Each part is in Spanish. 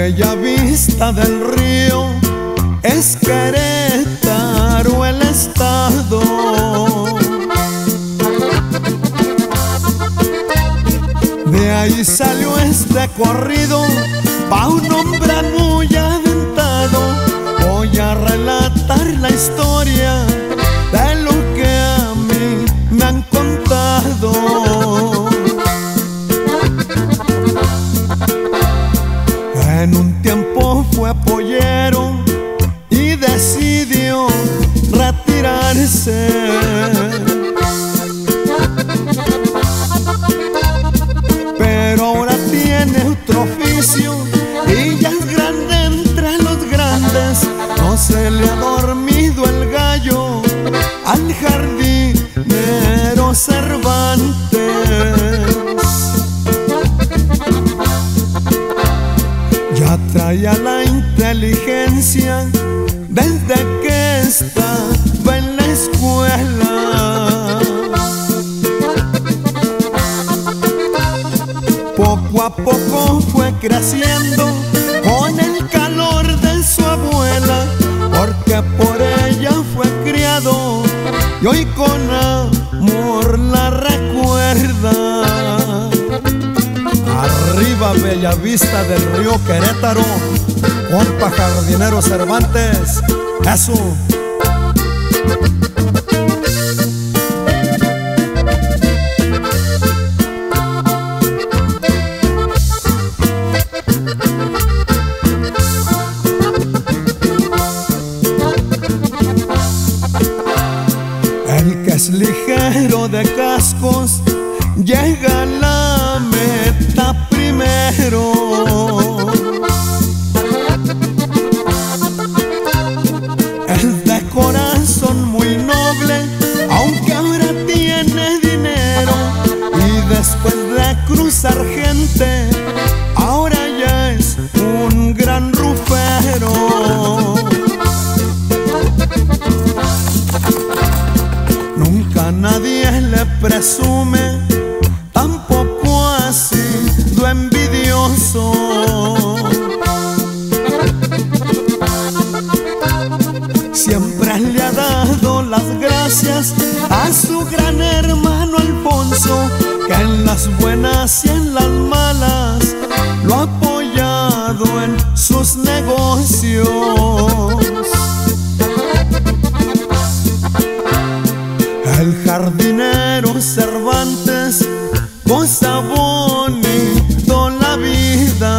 Bella Vista del Río es Querétaro el estado. De ahí salió este corrido pa' un hombre muy aventado. Voy a relatar la historia de lo que a mí me han contado. En un tiempo fue pollero y decidió retirarse. Pero ahora tiene otro oficio y ya es grande entre los grandes. No se le ha dormido el gallo al jardinero Cervantes. Ya traía la inteligencia desde que estaba en la escuela. Poco a poco fue creciendo con el calor de su abuela, porque por ella fue criado y hoy con amor la recuerda. Arriba Bella Vista del Río Querétaro, compa jardinero Cervantes, eso. El que es ligero de cascos llega a la meta primero. Es de corazón muy noble, aunque ahora tiene dinero. Y después de cruzar gente, ahora ya es un gran rufero. Nunca nadie le presume, tampoco ha sido envidioso. Siempre le ha dado las gracias a su gran hermano Alfonso, que en las buenas y en las malas lo ha apoyado en sus negocios. El jardinero Cervantes goza bonito la vida.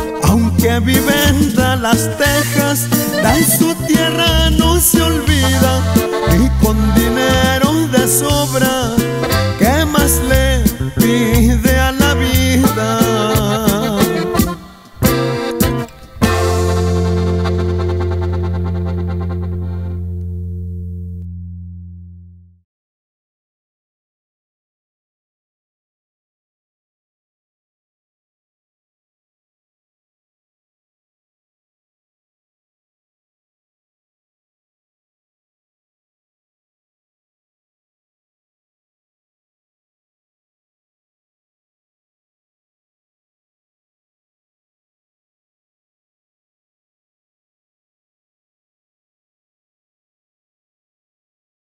Aunque vive entre las tejas, de su tierra no se olvida.